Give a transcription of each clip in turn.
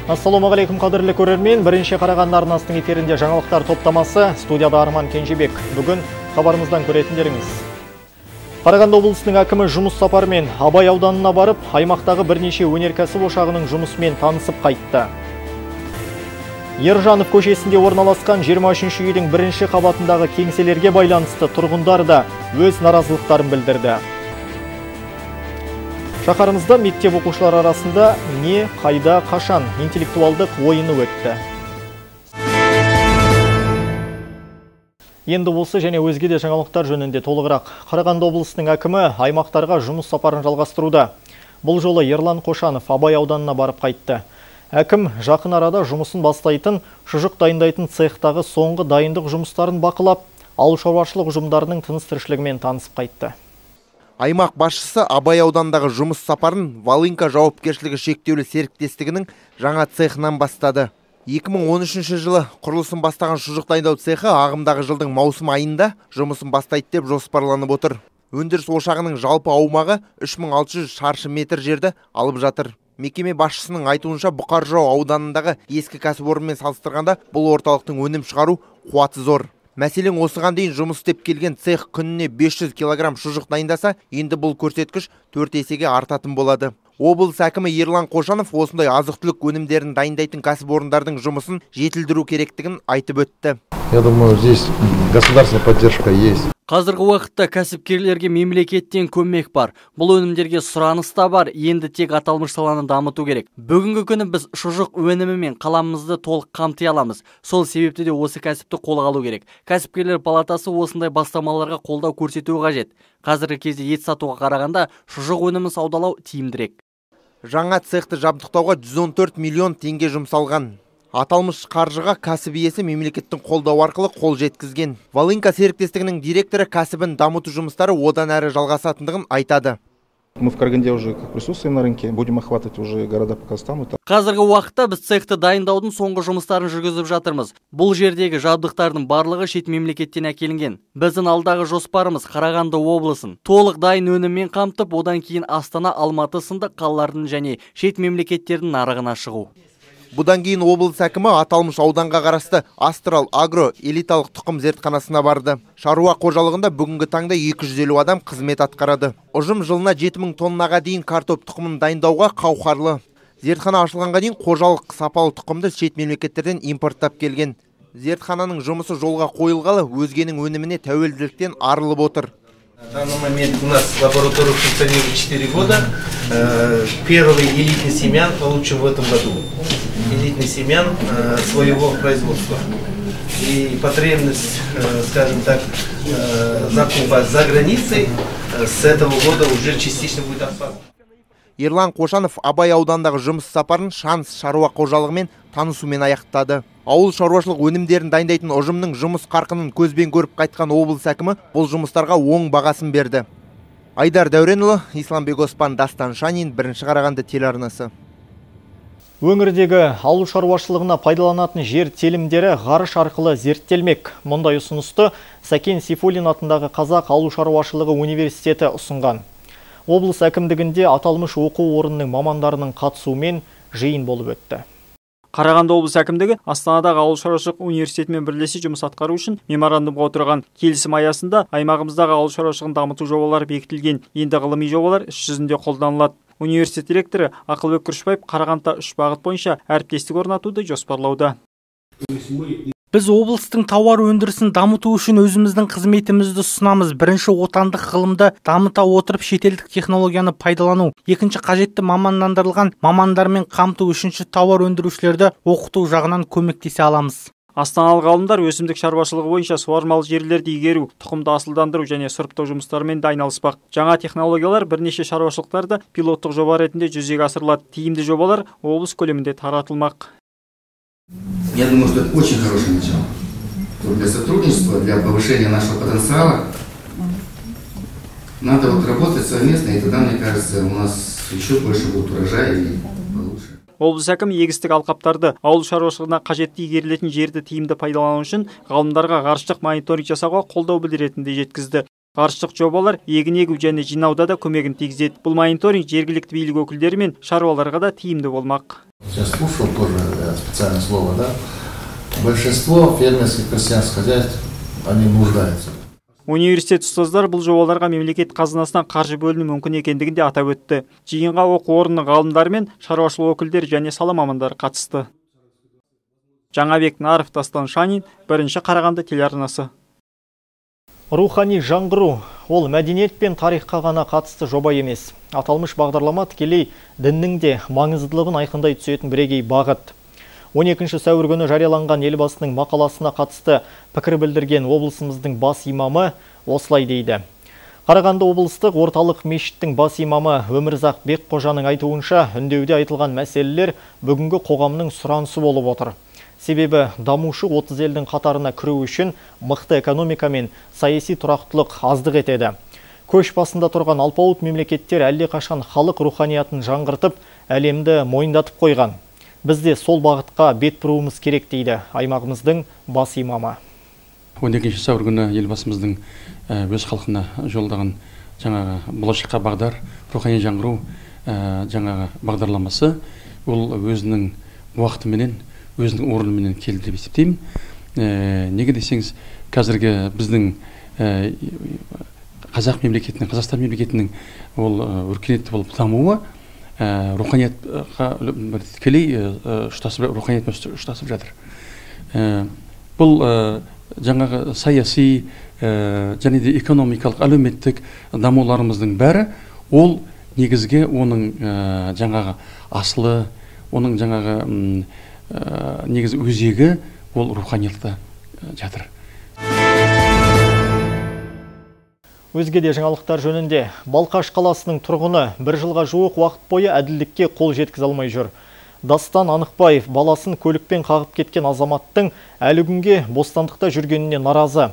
Ассалаумағалейкум қадірлі көрермен, бірінші Қарағанды арнасының эфирінде жаңалықтар топтамасы, студияда Арман Кенжебек. Бүгін хабарымыздан көретіндеріңіз. Қарағанды облысының әкімі жұмыс сапарымен Абай ауданына барып, аймақтағы бірнеше өнеркәсіп ошағының жұмысымен танысып қайтты. Ержанов көшесінде орналасқан 23-ші үйдің бірінші қабатындағы кеңселерге байланысты тұрғындар да өз наразылықтарын білдірді. Шақарымызда мектеп оқушылар арасында не, қайда, қашан интеллектуалдық ойыны өтті. Енді осы және өзге де жаңалықтар жөнінде толығырақ. Қарағанды облысының әкімі аймақтарға жұмыс сапарын жалғастыруда. Бұл жолы Ерлан Қошанов Абай ауданына барып қайтты. Әкім жақын арада жұмысын бастайтын, шұжық дайындайтын цехтағы соңғы дайындық жұмыстарын бақылап, ауыл шаруашылық ұжымдарының тыныс-тіршілігімен танысып қайтты. Аймақ басшысы Абай аудандағы жұмыс сапарын Волынка жауапкершілігі шектеулі серіктестігінің жаңа цехынан бастады. 2013 жылы құрылысын бастаған шұжық дайындау цехы ағымдағы жылдың маусым айында жұмысын бастайды деп жоспарланып отыр. Өндіріс ошағының жалпы аумағы 3600 шаршы метр жерді алып жатыр. Мекеме басшысының айтуынша Бұқар-Жырау ауданындағы ескі кәсіпорынмен салыстырғанда бұл орталықтың өнім шығару қуаты зор. Мәселен, осыған дейін жұмыс істеп келген цех күніне 500 килограмм шұжық дайындаса, енді бұл көрсеткіш 4 есеге артатын болады. Облыс әкімі Ерлан Қошанов осындай азық-түлік өнімдерін дайындайтын кәсіпорындардың жұмысын жетілдіру керектігін айтып өтті. Я думаю, здесь государственная поддержка есть. Қазіргі уақытта кәсіпкерлерге мемлекеттен көмек бар. Бұл өнімдерге сұраныс та бар, енді тек аталмыш саланы дамыту керек. Бүгінгі күні біз шұжық өнімімен қаламызды толық қамти аламыз. Сол себепті де осы кәсіпті қолға алу керек. Кәсіпкерлер палатасы осындай бастамаларға қолдау көрсетуі қажет. Қазіргі кезде ет сатуға қарағанда шұжық өнімін саудалау тиімдірек. Жаңа цехты жабдықтауға 114 миллион теңге жұмсалған. Аталмыш қаржыға кәсіп иесі мемлекеттің қолдау арқылы қол жеткізген. Волынка серіктестігінің директоры кәсібін дамыту жұмыстары одан әрі жалғасатындығын айтады. Мы в Караганде уже присутствуем на рынке, будем охватывать уже города по Казахстану. Қазіргі уақытта біз цехты дайындаудың соңғы жұмыстарын жүргізіп жатырмыз. Бұл жердегі жабдықтардың барлығы шет мемлекеттен әкелінген. Біздің алдағы жоспарымыз Қарағанды облысын толық дайын өніммен қамтып, одан кейін Астана, Алматы сынды қалалардың және шет мемлекеттердің нарығына шығу. Бұдан кейін облыс әкімі аталмыш ауданға қарасты Астрал Агро элиталық тұқым зертханасына барды. Шаруа қожалығында бүгінгі таңда 250 адам қызмет атқарады. Ұжым жылына 7000 тоннаға дейін картоп тұқымын дайындауға қауқарлы. Зертхана ашылғанға дейін қожалық сапалы тұқымды шет мемлекеттерден импорттап келген. Зертхананың жұмысы жолға қойылғалы өзгенің өніміне тәуелділіктен арылып отыр. На данный момент у нас лаборатория функционирует 4 года. Первый элитный семян получим в этом году. Элитный семян своего производства. И потребность, скажем так, закупа за границей с этого года уже частично будет отпадать. Ерлан Қошанов Абай аудандағы жұмыс сапарын Шанс шаруа қожалығымен танысумен аяқтады. Ауыл шаруашылық өнімдерін дайындайтын ұжымның жұмыс қарқынын көзбен көріп қайтқан облыс әкімі бұл жұмыстарға оң бағасын берді. Айдар Дәуренұлы, Исламбек Оспан, Дастан Шанин, бірінші Қарағанды телеарнасы. Өңірдегі ауыл шаруашылығына пайдаланатын жер телімдері ғарыш арқылы зерттелмек. Мұндай ұсынысты Сәкен Сейфуллин атындағы Қазақ ауыл шаруашылығы университеті ұсынған. Облыс әкімдігінде аталмыш оқу орнының мамандарының қатысуымен жиын болып өтті. Қарағанды облыс әкімдігі Астанадағы ауыл шаруашылық университетімен бірлесе жұмыс атқару үшін меморандумға отырған келісім аясында аймағымыздағы ауыл шаруашылығын дамыту жобалары бекітілген. Енді ғылыми жобалар іс жүзінде қолданылады. Университет директоры Ақылбек Күрішбаев Қарағандыда 3 бағыт бойынша әріптестік орнатуды жоспарлауда. Біз облыстың тауар өндірісін дамыту үшін өзіміздің қызметімізді ұсынамыз. Бірінші, отандық ғылымды дамыта отырып шетелдік технологияны пайдалану. Екінші, қажетті мамандандырылған мамандармен қамту. Үшінші, тауар өндірушілерді оқыту жағынан көмектесе аламыз. Астаналық ғалымдар өсімдік шаруашылығы бойынша суармалы жерлерді игеру, тұқымды асылдандыру және сұрыптау жұмыстарымен айналыспақ. Жаңа технологиялар бірнеше шаруашылықтарда пилоттық жоба ретінде жүзеге асырылады. Тиімді жобалар облыс көлемінде таратылмақ. Я думаю, что это очень хорошее начало для сотрудничества, для повышения нашего потенциала. Надо работать совместно, и тогда, мне кажется, у нас еще больше будет урожая и получше. Облыс әкімі егістік алқаптарды ауыл шаруашылығына қажетті игерілетін жерді тиімді пайдалану үшін ғалымдарға ғарыштық мониторинг жасауға қолдау білдіретінді жеткізді. Ғарыштық жобалар егін егу және жинауда да көмегін тигізеді. Бұл мониторинг жергілікті билік өкілдері мен шаруаларға да тиімді болмақ. Сейчас слушал тоже специальное слово, да? Большинство фермерских крестьянских хозяйств, они нуждаются. Университет ұстаздар бұл жобаларға мемлекет қазынасынан қаржы бөліну мүмкін екендігін де атап өтті. Жиынға оқу орнының ғалымдары мен шаруашылық өкілдері және сала мамандары қатысты. Жаңабек Наров, Дастан Шанин, бірінші Қарағанды телеарнасы. Рухани жаңғыру ол мәдениет пен тарихқа ғана қатысты жоба емес. Аталмыш бағдарлама тікелей діннің де маңыздылығын айқындай түсетін бірегей бағыт. 12 сәуір күні жарияланған елбасының мақаласына қатысты пікір білдірген облысымыздың бас имамы осылай дейді. Қарағанды облыстық орталық мешіттің бас имамы Өмірзақ Бекқожаның айтуынша, үндеуде айтылған мәселелер бүгінгі қоғамның сұранысы болып отыр. Себебі дамушы 30 елдің қатарына кіру үшін мықты экономика мен саяси тұрақтылық аздық етеді. Көш басында тұрған алпауыт мемлекеттер әлдеқашан халық руханиятын жаңғыртып, әлемді мойындатып қойған. Бізде сол бағытқа бет бұруымыз керек дейді аймағымыздың бас имамы. 12 сәуір күні елбасымыздың өз халқына жолдаған жаңағы болашаққа бағдар, рухани жаңғыру жаңағы бағдарламасы, ол өзінің уақытыменен, өзінің орнымен келді деп есептеймін. Неге десеңіз, қазіргі біздің Қазақстан мемлекетінің ол өркениетті болып дамуы руханиятқа тікелей ұштасып жатыр. Бұл жаңағы саяси және де экономикалық, әлеуметтік дамуларымыздың бәрі ол негізге оның жаңағы асылы, оның жаңағы негізі өзегі ол руханиятта жатыр. Өзге де жаңалықтар жөнінде Балқаш қаласының тұрғыны бір жылға жуық уақыт бойы әділдікке қол жеткізе алмай жүр. Дастан Анықбаев баласын көлікпен қағып кеткен азаматтың әлі күнге бостандықта жүргеніне наразы.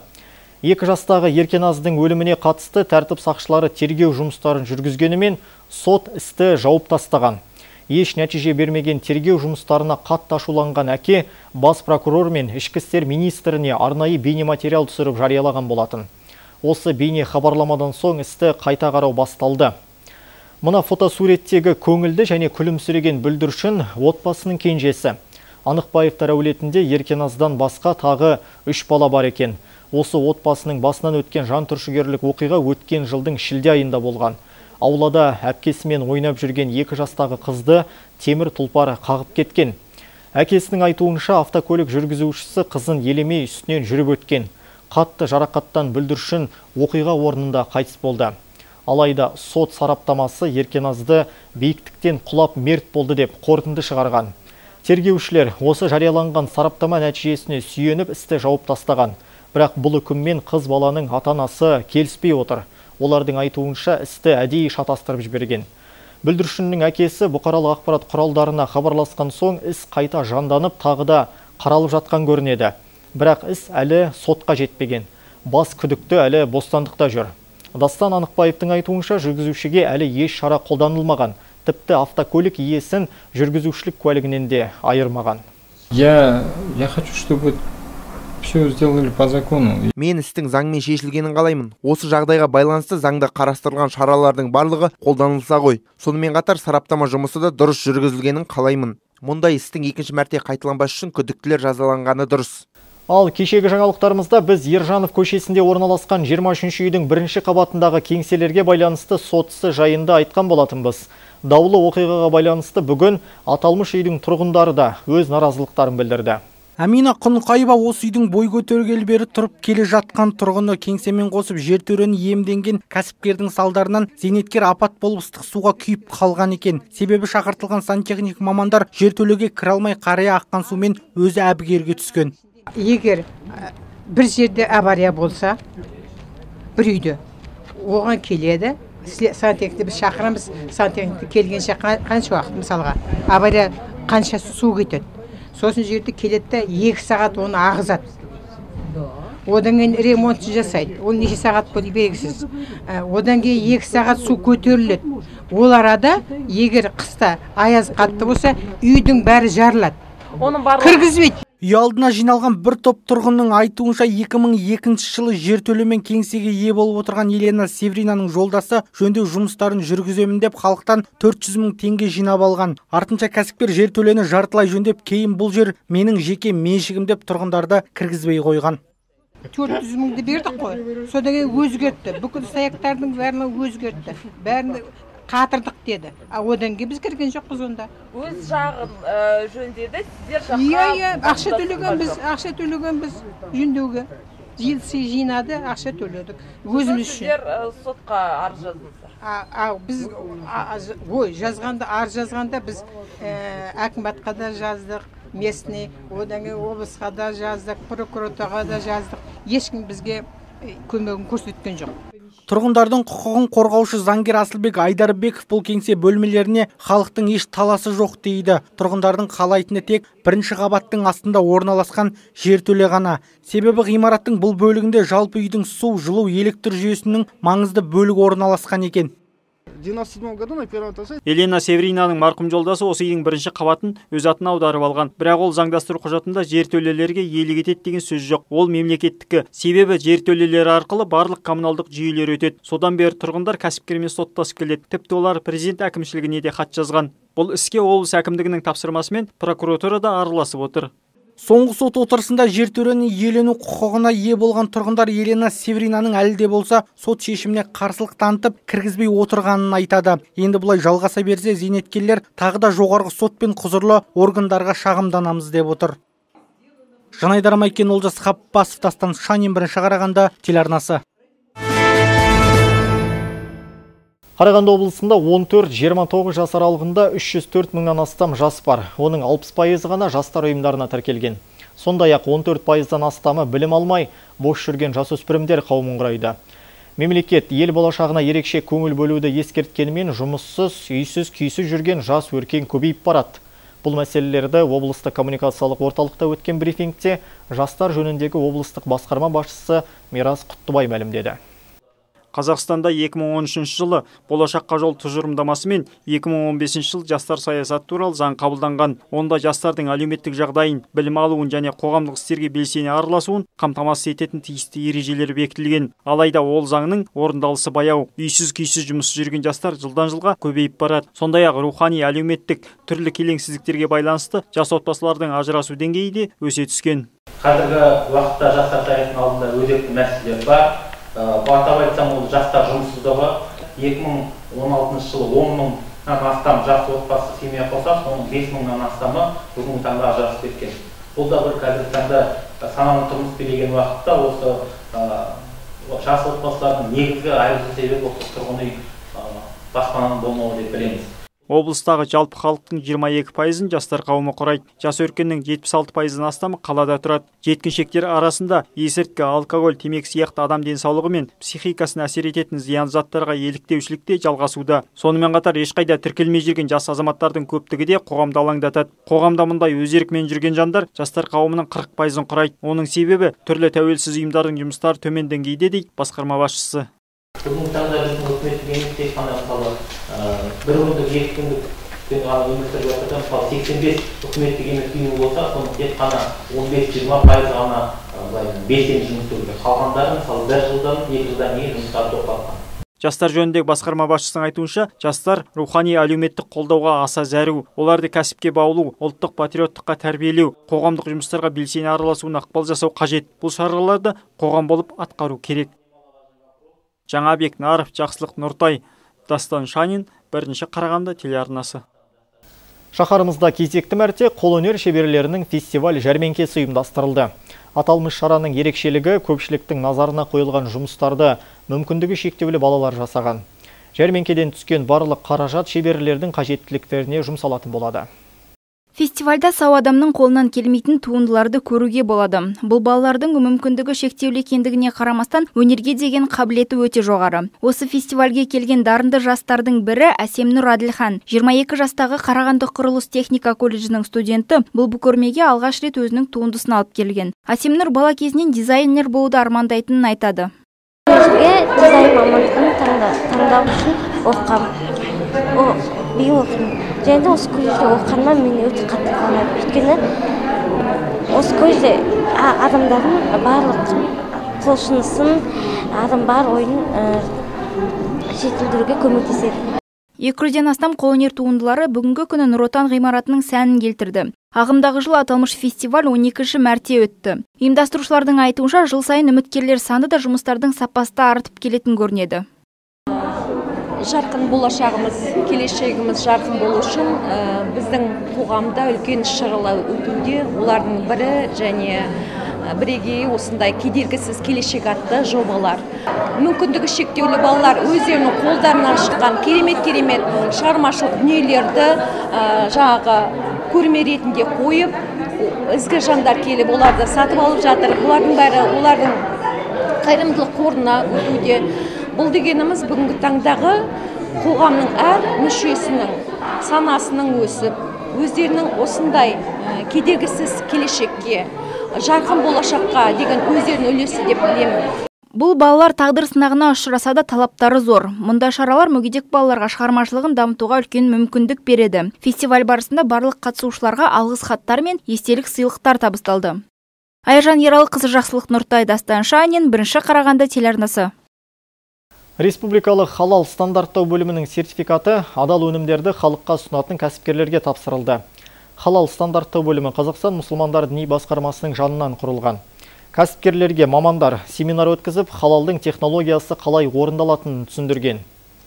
2 жастағы Еркеназдың өліміне қатысты тәртіп сақшылары тергеу жұмыстарын жүргізгенімен сот істі жауып тастаған. Еш нәтиже бермеген тергеу жұмыстарына қатты ашуланған әке бас прокурор мен ішкі істер министріне арнайы бейнематериал түсіріп жариялаған болатын. Осы бейне хабарламадан соң істі қайта қарау басталды. Мына фотосуреттегі көңілді және күлімсіреген бүлдіршін отбасының кенжесі. Анықбаевтар әулетінде Еркеназдан басқа тағы 3 бала бар екен. Осы отбасының басынан өткен жан түршігерлік оқиға өткен жылдың шілде айында болған. Аулада әпкесімен ойнап жүрген 2 жастағы қызды темір тұлпар қағып кеткен. Әкесінің айтуынша автокөлік жүргізушісі қызын елемей үстінен жүріп өткен. Қатты жарақаттан бүлдіршін оқиға орнында қайтыс болды. Алайда сот сараптамасы Еркеназды биіктіктен құлап мерт болды деп қорытынды шығарған. Тергеушілер осы жарияланған сараптама нәтижесіне сүйеніп істі жауып тастаған. Бірақ бұл үкіммен қыз баланың ата-анасы келіспей отыр. Олардың айтуынша істі әдейі шатастырып жіберген. Бүлдіршіннің әкесі бұқаралық ақпарат құралдарына хабарласқан соң іс қайта жанданып тағы да қаралып жатқан көрінеді. Бірақ іс әлі сотқа жетпеген. Бас күдікті әлі бостандықта жүр. Дастан Анықбаевтың айтуынша жүргізушіге әлі еш шара қолданылмаған. Тіпті автокөлік иесін жүргізушілік куәлігінен де айырмаған. Я хочу, чтобы все сделали по закону. Мен істің заңмен шешілгенін қалаймын. Осы жағдайға байланысты заңда қарастырылған шаралардың барлығы қолданылса ғой. Сонымен қатар сараптама жұмысы да дұрыс жүргізілгенін қалаймын. Мұндай істің екінші мәрте қайталанбас үшін күдіктілер жазаланғаны дұрыс. Ал кешегі жаңалықтарымызда біз Ержанов көшесінде орналасқан 23 үйдің бірінші қабатындағы кеңселерге байланысты сотысы жайында айтқан болатынбыз. Даулы оқиғаға байланысты бүгін аталмыш үйдің тұрғындары да өз наразылықтарын білдірді. Амина Құнқаева осы үйдің бой көтергелі бері тұрып келе жатқан тұрғыны. Кеңсемен қосып жертөлені иемденген кәсіпкердің салдарынан зейнеткер апат болып ыстық суға күйіп қалған екен. Себебі шақыртылған сантехник мамандар жертөлеге кіре алмай қария аққан сумен өзі әбігерге түскен. Егер бір жерде авария болса, бір үйде оған келеді, сантехникті біз шақырамыз, сантехникті келгенше қанша уақыт, мысалға авария қанша су кетеді. Сосын жерде келеді, 2 сағат оны ағызады. Одан кейін ремонтын жасайды. Ол неше сағат болды белгісіз. Одан кейін 2 сағат су көтеріледі. Ол арада егер қыста аяз қатты болса, үйдің бәрі жарылады. Кіргізбейді. Үй алдына жиналған бір топ тұрғынның айтуынша 2002 жылы жертөлемен кеңсеге ие болып отырған Елена Севринаның жолдасы жөндеу жұмыстарын жүргіземін деп халықтан 400 мың теңге жинап алған. Артынша кәсіпкер жертөлені жартылай жөндеп, кейін бұл жер менің жеке меншігім деп тұрғындарды кіргізбей қойған. 400 мыңды бердік қой. Содан кейін өзгертті. Бүкіл саяқтардың бәрін өзгертті. Бәрін қатырдық деді. Одан кейін біз кірген жоқпыз онда. Өз жағын жөндеді, сіздер жаққа... Иә, ақша төлеген біз жөндеуге. Жинады, ақша төледік. Өзіміз үшін. Сіздер сотқа арыз жаздыңыздар. Біз арыз жазғанда біз әкіматқа да жаздық. Местный, одан кейін облысқа да жаздық, прокуратураға да жаздық. Ешкім бізге көмегін көрсеткен жоқ. Тұрғындардың құқығын қорғаушы заңгер Асылбек Айдарбеков бұл кеңсе бөлмелеріне халықтың еш таласы жоқ дейді. Тұрғындардың қалайтыны тек бірінші қабаттың астында орналасқан жертөле ғана. Себебі ғимараттың бұл бөлігінде жалпы үйдің су, жылу, электр жүйесінің маңызды бөлігі орналасқан екен. Елена Севринаның марқұм жолдасы осы үйдің бірінші қабатын өз атына аударып алған. Бірақ ол заңдастыру құжатында жертөлелерге иелік етеді деген сөз жоқ. Ол мемлекеттікі. Себебі жертөлелері арқылы барлық коммуналдық жүйелер өтеді. Содан бері тұрғындар кәсіпкермен соттасып келеді. Тіпті олар президент әкімшілігіне де хат жазған. Бұл іске облыс әкімдігінің тапсырмасымен прокуратура да араласып отыр. Соңғы сот отырысында жертөлені иелену құқығына ие болған тұрғындар Елена Севринаның әлі де болса сот шешіміне қарсылық танытып кіргізбей отырғанын айтады. Енді бұлай жалғаса берсе зейнеткерлер тағы да жоғарғы сот пен құзырлы органдарға шағымданамыз деп отыр. Жанайдар Майкен, Олжас Қаппасов, Дастан Шанин, бірінші Қарағанды телеарнасы. Қарағанды облысында 14-29 жас аралығында 304 мыңнан астам жас бар. Оның 60% ғана жастар ұйымдарына тіркелген. Сондай-ақ 14%-дан астамы білім алмай, бос жүрген жасөспірімдер қауымын құрайды. Мемлекет ел болашағына ерекше көңіл бөлуді ескерткенімен жұмыссыз, үйсіз, күйсіз жүрген жас өркен көбейіп барады. Бұл мәселелерді облыстық коммуникациялық орталықта өткен брифингте жастар жөніндегі облыстық басқарма басшысы Мирас Құттыбай мәлімдеді. Қазақстанда 2013 жылы болашаққа жол тұжырымдамасы мен 2015 жыл жастар саясаты туралы заң қабылданған. Онда жастардың әлеуметтік жағдайын, білім алуын және қоғамдық істерге белсене араласуын қамтамасыз ететін тиісті ережелер бекітілген. Алайда ол заңның орындалысы баяу. Үйсіз-күйсіз жұмыс жүрген жастар жылдан жылға көбейіп барады. Сондай-ақ рухани, әлеуметтік түрлі келеңсіздіктерге байланысты жас отбасылардың ажырасу деңгейі де өсе түскен. Қазіргі уақытта жастар саясатының алдында өзекті мәселелер бар. Атап айтсам, ол жастар жұмыссыздығы 2016 жылы 10 мыңнан астам жас отбасы семья қоса, соның 5 мыңнан астамы бүгінгі таңда ажырасып кеткен. Бұл да бір қазіргі таңда саналы тұрмыс билеген уақытта осы жас отбасылардың негізгі айрықша себебі осы тұрғын үй баспананың болмауы деп білеміз. Облыстағы жалпы халықтың 22%-ын жастар қауымы құрайды. Жас өркеннің 76%-дан астамы қалада тұрады. Жеткіншектер арасында есірткі, алкоголь, темекі сияқты адам денсаулығы мен психикасына әсер ететін зиян заттарға еліктеушілік те жалғасуда. Сонымен қатар ешқайда тіркелмей жүрген жас азаматтардың көптігі де қоғамды алаңдатады. Қоғамда мұндай өз еркімен жүрген жандар жастар қауымының 40%-ын құрайды. Оның себебі түрлі тәуелсіз ұйымдардың жұмыстары төмен деңгейде дейді басқарма басшысы. Бүгінгі таңда біздің үкіметтік емес тек қана мысалы бір күндік, екі күндік өмір сүріп жатырда, мысалы 85 үкіметтік емес ұйым болса, соның тек қана 15-20% ғана белсенді жұмыс істеуде. Қалғандары мысалы бір жылдан, екі жылдан кейін жұмыстары тоқтатқан. Жастар жөніндегі басқарма басшысының айтуынша, жастар рухани әлеуметтік қолдауға аса зәру. Оларды кәсіпке баулу, ұлттық патриоттыққа тәрбиелеу, қоғамдық жұмыстарға белсене араласуына ықпал жасау қажет. Бұл шараларды қоғам болып атқару керек. Жаңабек Наров, Жақсылық Нұртай, Дастан Шанин, бірінші Қарағанды телеарнасы. Шаһарымызда кезекті мәрте қолөнер шеберлерінің фестиваль жәрмеңкесі ұйымдастырылды. Аталмыш шараның ерекшелігі көпшіліктің назарына қойылған жұмыстарды мүмкіндігі шектеулі балалар жасаған. Жәрмеңкеден түскен барлық қаражат шеберлердің қажеттіліктеріне жұмсалатын болады. Фестивальда сау адамның қолынан келмейтін туындыларды көруге болады. Бұл балалардың мүмкіндігі шектеулі екендігіне қарамастан өнерге деген қабілеті өте жоғары. Осы фестивальге келген дарынды жастардың бірі Әсемнұр Әділхан. 22 жастағы Қарағанды құрылыс техника колледжінің студенті бұл көрмеге алғаш рет өзінің туындысын алып келген. Әсемнұр бала кезінен дизайнер болуды армандайтынын айтады. Дизайн мамандығын таңдау үшін оқығам. Биыл оқимын. Және де осы колледжде оқығаныма мен өте қатты қуанамын. Өйткені осы көзде адамдардың барлық құлшынысын, адам бар ойын жетілдіруге көмектеседі. 200-ден астам қолөнер туындылары бүгінгі күні Нұр Отан ғимаратының сәнін келтірді. Ағымдағы жыл аталмыш фестиваль 12-ші мәрте өтті. Ұйымдастырушылардың айтуынша, жыл сайын үміткерлер саны да жұмыстардың сапасы да артып келетін көрінеді. Жарқын болашағымыз, келешегіміз жарқын болу үшін біздің қоғамда үлкен шаралар өтуде. Олардың бірі және бірегей осындай кедергісіз келешек атты жобалар. Мүмкіндігі шектеулі балалар өздерінің қолдарынан шыққан керемет шығармашылық дүниелерді жаңағы көрме ретінде қойып, ізгі жандар келіп оларды сатып алып жатыр. Олардың бәрі олардың қайырымдылық қорына өтуде. Бұл дегеніміз бүгінгі таңдағы қоғамның әр мүшесінің санасының өсіп, өздерінің осындай кедергісіз келешекке, жарқын болашаққа деген өздерінің үлесі деп білемін. Бұл балалар тағдыр сынағына ұшыраса да талаптары зор. Мұндай шаралар мүгедек балаларға шығармашылығын дамытуға үлкен мүмкіндік береді. Фестиваль барысында барлық қатысушыларға алғыс хаттар мен естелік сыйлықтар табысталды. Айжан Ералықызы, Жақсылық Нұртай, Дастан Шанин, 1-ші Қарағанды телеарнасы. Республикалық халал стандарттау бөлімінің сертификаты адал өнімдерді халыққа ұсынатын кәсіпкерлерге тапсырылды. Халал стандарттау бөлімі Қазақстан мұсылмандар діни басқармасының жанынан құрылған. Кәсіпкерлерге мамандар семинар өткізіп, халалдың технологиясы қалай орындалатынын түсіндірген.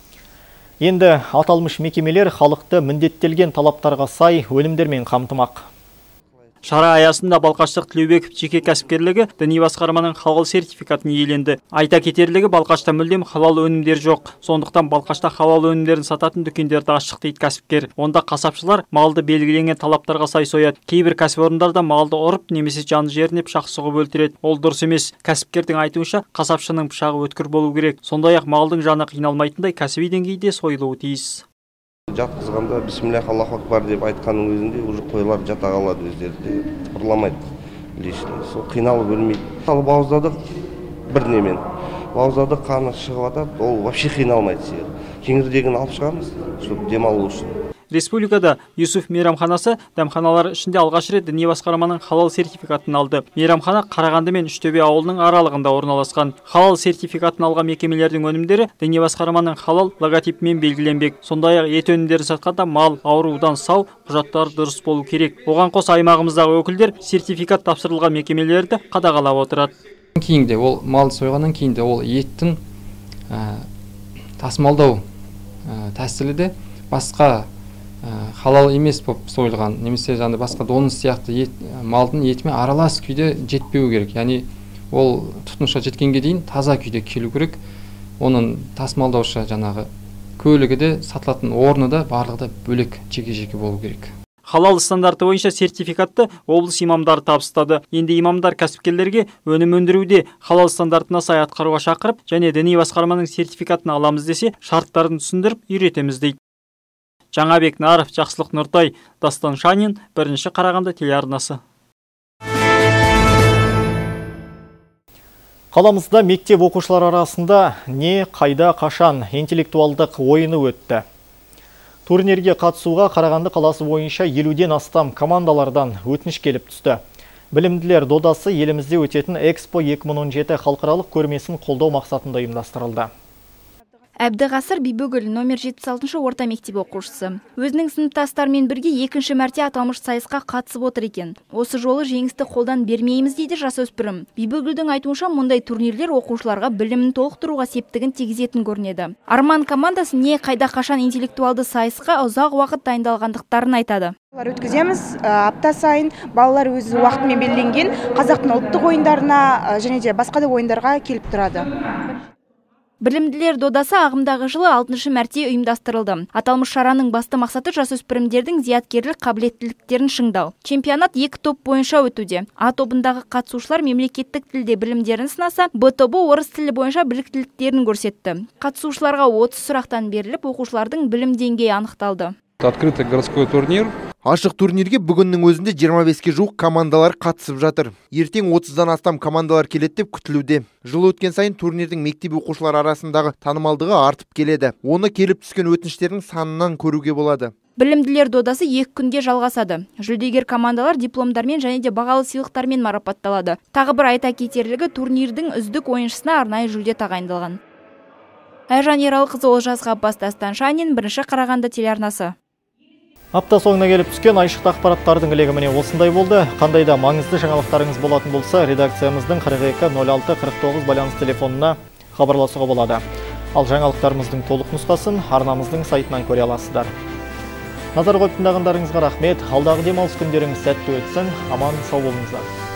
Енді аталмыш мекемелер халықты міндеттелген талаптарға сай өнімдермен қамтымақ. Шара аясында Балқаштық Тілеубеков жеке кәсіпкерлігі діни басқарманың халал сертификатын иеленді. Айта кетерлігі, Балқашта мүлдем халал өнімдер жоқ. Сондықтан Балқашта халал өнімдерін сататын дүкендерді ашық дейді кәсіпкер. Онда қасапшылар малды белгіленген талаптарға сай сояды. Кейбір кәсіпорындарда малды ұрып немесе жаны жеріне пышақ сұғып өлтіреді. Ол дұрыс емес. Кәсіпкердің айтуынша, қасапшының пышағы өткір болу керек. Сондай-ақ малдың жаны қиналмайтындай кәсіби деңгейде сойылуы тиіс. Жатқызғанда бисмиллах Аллаху акбар деп айтқанның өзінде уже қойлар жата қалады, өздері тыпырламайды лишний. Сол қиналып өлмейді. Мысалы бауыздадық бір немен. Бауыздадық қаны шығып жатады, ол вообще қиналмайды сиыр. Кеңірдегін алып шығамыз, чтобы демалу үшін. Республикада Юсуф мейрамханасы дәмханалар ішінде алғаш рет діни басқарманың халал сертификатын алды. Мейрамхана Қарағанды мен Үштөбе ауылының аралығында орналасқан. Халал сертификатын алған мекемелердің өнімдері діни басқарманың халал логотипімен белгіленбек. Сондай-ақ ет өнімдерін сатқанда мал аурудан сау, құжаттары дұрыс болу керек. Оған қоса аймағымыздағы өкілдер сертификат тапсырылған мекемелерді қадағалап отырады. Кейінде ол малды сойғаннан кейін де ол еттің тасымалдау тәсілі де басқа халал емес болып сойылған, немесе жаңағы басқа доныс сияқты малдың етімен аралас күйде жетпеу керек. Яғни ол тұтынушыға жеткенге дейін таза күйде келу керек. Оның тасымалдаушы жаңағы көлігі де сатылатын орны да барлығы да бөлек жеке-жеке болу керек. Халал стандарты бойынша сертификатты облыс имамдары табыстады. Енді имамдар кәсіпкерлерге өнім өндіруде халал стандартына сай атқаруға шақырып, және діни басқарманың сертификатын аламыз десе, шарттарын түсіндіріп үйретеміз дейді. Жаңабек Наров, Жақсылық Нұртай, Дастан Шанин, 1-ші Қарағанды телеарнасы. Қаламызда мектеп оқушылар арасында не, қайда, қашан интеллектуалдық ойыны өтті. Турнирге қатысуға Қарағанды қаласы бойынша 50-ден астам командалардан өтініш келіп түсті. Білімділер додасы елімізде өтетін Экспо 2017 халықаралық көрмесін қолдау мақсатында ұйымдастырылды. Әбдіғасыр Бибігүл, номер 76-шы орта мектеп оқушысы. Өзінің сыныптастарымен бірге 2-ші мәрте аталмыш сайысқа қатысып отыр екен. Осы жолы жеңісті қолдан бермейміз дейді жасөспірім. Бибігүлдің айтуынша, мұндай турнирлер оқушыларға білімін толықтыруға септігін тигізетін көрінеді. Арман командасы не, қайда, қашан интеллектуалды сайысқа ұзақ уақыт дайындалғандықтарын айтады. Өткіземіз апта сайын, балалар өз уақытымен белгіленген қазақтың ұлттық ойындарына және де басқа да ойындарға келіп тұрады. Білімділер додасы ағымдағы жылы 6-шы мәрте ұйымдастырылды. Аталмыш шараның басты мақсаты жасөспірімдердің зияткерлік қабілеттіліктерін шыңдау. Чемпионат 2 топ бойынша өтуде. А тобындағы қатысушылар мемлекеттік тілде білімдерін сынаса, Б тобы орыс тілі бойынша біліктіліктерін көрсетті. Қатысушыларға 30 сұрақтан беріліп, оқушылардың білім деңгейі анықталды. Открытый городской турнир. Ашық турнирге бүгіннің өзінде 25-ке жуық командалар қатысып жатыр. Ертең 30-дан астам командалар келеді деп күтілуде. Жыл өткен сайын турнирдің мектеп оқушылар арасындағы танымалдығы артып келеді. Оны келіп түскен өтініштердің санынан көруге болады. Білімділер додасы 2 күнге жалғасады. Жүлдегер командалар дипломдармен және де бағалы сыйлықтармен марапатталады. Тағы бір айта кетерлігі, турнирдің үздік ойыншысына арнайы жүлде тағайындалған. Айжан Ералқызы, Олжас Ғаббас, Дастан Шанин, бірінші Қарағанды телеарнасы. Апта соңына келіп түскен айшықты ақпараттардың легі міне осындай болды. Қандай да маңызды жаңалықтарыңыз болатын болса, редакциямыздың 42-06-49 байланыс телефонына хабарласуға болады. Ал жаңалықтарымыздың толық нұсқасын арнамыздың сайтынан көре аласыздар. Назар қойып тыңдағандарыңызға рахмет. Алдағы демалыс күндеріңіз сәтті өтсін. Аман сау болыңыздар.